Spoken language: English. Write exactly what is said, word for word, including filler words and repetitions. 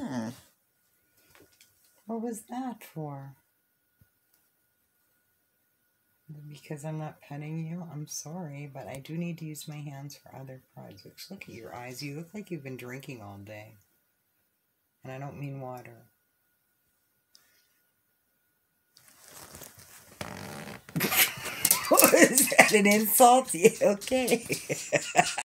Hmm. What was that for? Because I'm not petting you? I'm sorry, but I do need to use my hands for other projects. Look at your eyes. You look like you've been drinking all day. And I don't mean water. Is that an insult? Yeah, okay.